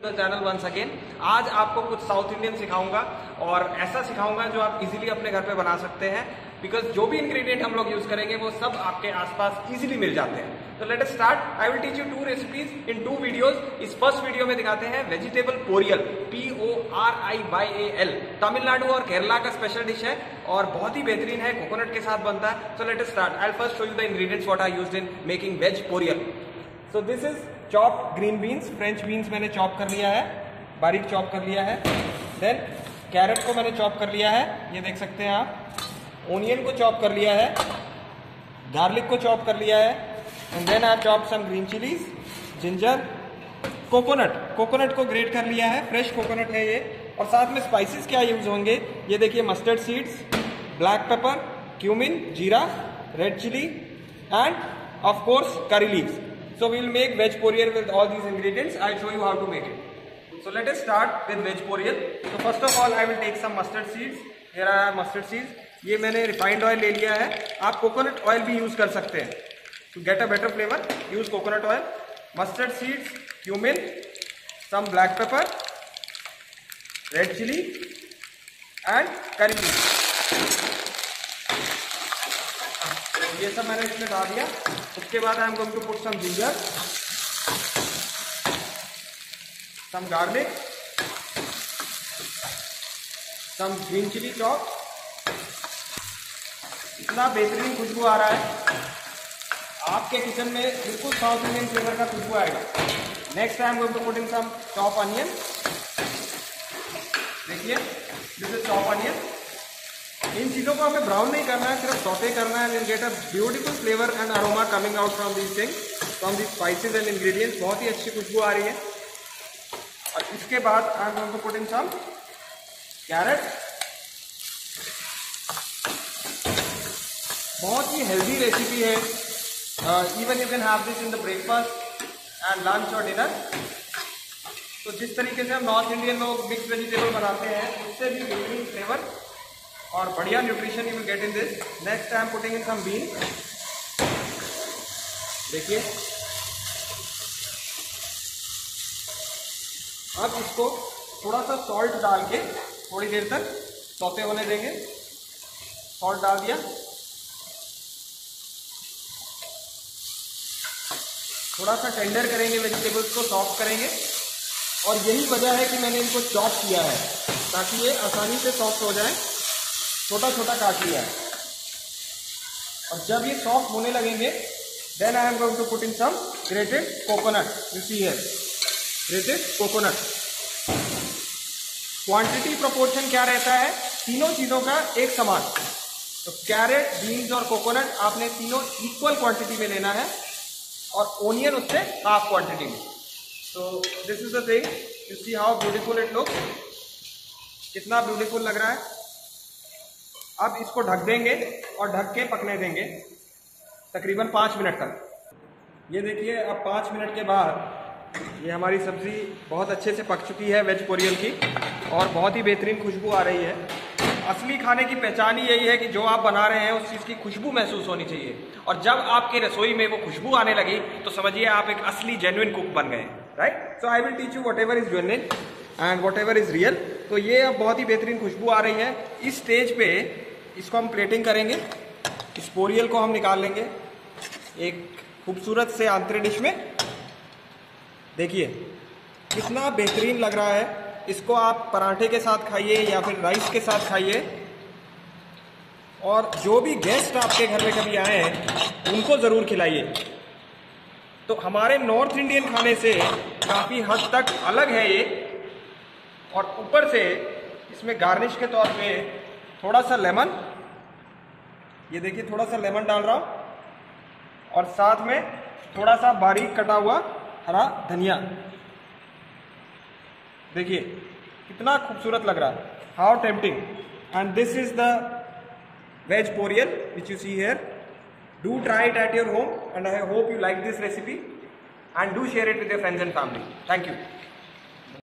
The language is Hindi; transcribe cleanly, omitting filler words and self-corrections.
Channel once again. आज आपको कुछ साउथ इंडियन सिखाऊंगा और ऐसा सिखाऊंगा जो आप इजीली अपने घर पे बना सकते हैं, बिकॉज जो भी इंग्रेडिएंट हम लोग यूज करेंगे वो सब आपके आसपास इजीली मिल जाते हैं। तो let us start. I will teach you 2 recipes in 2 videos. इस फर्स्ट वीडियो में दिखाते हैं वेजिटेबल पोरियल, PORIYAL। तमिलनाडु और केरला का स्पेशल डिश है और बहुत ही बेहतरीन है, कोकोनट के साथ बनता है। So let us start. I will first show you the ingredients what I used in making veg poriyal. So this is chopped green beans, french beans मैंने चॉप कर लिया है, बारीक चॉप कर लिया है। देन कैरेट को मैंने चॉप कर लिया है, ये देख सकते हैं आप। ओनियन को चॉप कर लिया है, गार्लिक को चॉप कर लिया है। And then I chop some green chillies, ginger, coconut को ग्रेट कर लिया है, फ्रेश कोकोनट है ये। और साथ में स्पाइसेस क्या यूज होंगे, ये देखिए, mustard seeds, black pepper, cumin, jeera, red chilli and of course curry leaves. So we will make veg poriyal with all these ingredients. I'll show you how to make it. So let us start with veg poriyal. So first of all I will take some mustard seeds. Here I have mustard seeds. ये मैंने refined oil ले लिया है, आप coconut oil भी use कर सकते हैं. To get a better flavor, use coconut oil. Mustard seeds, cumin, some black pepper, red chili and curry leaves. ये सब मैंने इसमें डाल दिया. उसके बाद I am going to put some ginger, some garlic, some green chilli chop. इतना बेहतरीन खुशबू आ रहा है, आपके किचन में बिल्कुल साउथ इंडियन फ्लेवर का खुशबू आएगा. Next I am going to put in some chop onion. देखिए, दिस इज चॉप अनियन. इन चीज़ों को हमें ब्राउन नहीं करना है, सिर्फ सौटे करना है. Will get a beautiful flavour and aroma coming out from these things, from these spices and ingredients. बहुत ही अच्छी खुशबू आ रही है. और इसके बाद I am going to put in some carrot. बहुत ही हेल्दी रेसिपी है. Even you can have this in the breakfast and lunch और डिनर. तो जिस तरीके से हम नॉर्थ इंडियन लोग मिक्स वेजिटेबल बनाते हैं, उससे भी बेहतरीन फ्लेवर और बढ़िया nutrition you will get in this. Next I am putting in some bean. देखिए, अब इसको थोड़ा सा सॉल्ट डाल के थोड़ी देर तक सौते होने देंगे. सॉल्ट डाल दिया, थोड़ा सा टेंडर करेंगे वेजिटेबल्स को, सॉफ्ट करेंगे. और यही वजह है कि मैंने इनको चॉप किया है, ताकि ये आसानी से सॉफ्ट हो जाए. छोटा छोटा काट लिया है. और जब ये सॉफ्ट होने लगेंगे, then I am going to put in some grated coconut. You see here, grated coconut. Quantity proportion क्या रहता है तीनों चीज़ों का, एक समान. तो कैरेट, बीन्स और कोकोनट आपने तीनों इक्वल क्वांटिटी में लेना है, और ओनियन उससे हाफ क्वांटिटी में. तो this is the thing. You see how beautiful it looks. कितना ब्यूटीफुल लग रहा है. अब इसको ढक देंगे और ढक के पकने देंगे तकरीबन 5 मिनट तक. ये देखिए, अब 5 मिनट के बाद ये हमारी सब्जी बहुत अच्छे से पक चुकी है वेज पोरियल की, और बहुत ही बेहतरीन खुशबू आ रही है. असली खाने की पहचान ही यही है कि जो आप बना रहे हैं उस चीज़ की खुशबू महसूस होनी चाहिए. और जब आपकी रसोई में वो खुशबू आने लगी तो समझिए आप एक असली जेन्युइन कुक बन गए, right. So I will teach you whatever is genuine and whatever is real. तो ये अब बहुत ही बेहतरीन खुशबू आ रही है. इस स्टेज पे इसको हम प्लेटिंग करेंगे. इस पोरियल को हम निकाल लेंगे एक खूबसूरत से आंतरे डिश में. देखिए कितना बेहतरीन लग रहा है. इसको आप पराठे के साथ खाइए या फिर राइस के साथ खाइए. और जो भी गेस्ट आपके घर में कभी आए हैं उनको ज़रूर खिलाइए. तो हमारे नॉर्थ इंडियन खाने से काफ़ी हद तक अलग है ये. और ऊपर से इसमें गार्निश के तौर पे थोड़ा सा लेमन, ये देखिए थोड़ा सा लेमन डाल रहा हूँ, और साथ में थोड़ा सा बारीक कटा हुआ हरा धनिया. देखिए कितना खूबसूरत लग रहा है. How tempting. And this is the veg poriyal which you see here. Do try it at your home and I hope you like this recipe and do share it with your friends and family. Thank you.